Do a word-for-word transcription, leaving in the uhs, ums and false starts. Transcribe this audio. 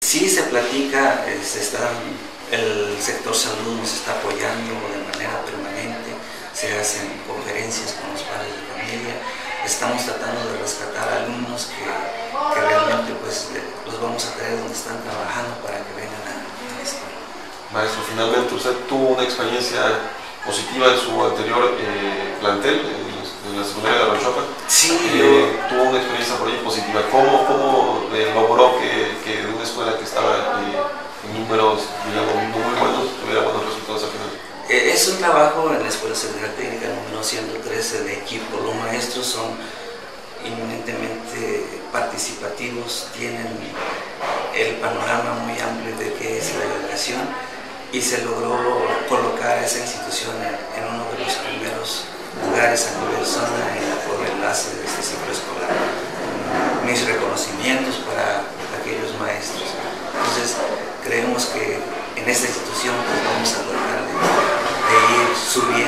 Sí se platica, eh, se está, el sector salud nos está apoyando de manera permanente, se hacen conferencias con los padres de familia, estamos tratando de rescatar alumnos que, que realmente pues los vamos a traer donde están trabajando para que vengan a, a la escuela. Maestro, finalmente usted tuvo una experiencia positiva en su anterior eh, plantel, en la secundaria de La Ranchopa. Sí, eh, yo... tuvo una experiencia por ahí positiva. ¿Cómo, cómo eh, logró que, que de una escuela que estaba eh, en números, digamos, muy buenos, tuviera buenos resultados al final? Eh, es un trabajo en la Escuela Secundaria Técnica número ciento trece de equipo. Los maestros son inminentemente participativos, tienen el panorama muy amplio de qué es la educación y se logró colocar a esa institución en, en uno de los primeros lugares a nivel zona en la por enlace de este ciclo escolar. Mis reconocimientos para aquellos maestros. Entonces, creemos que en esta institución pues, vamos a tratar de, de ir subiendo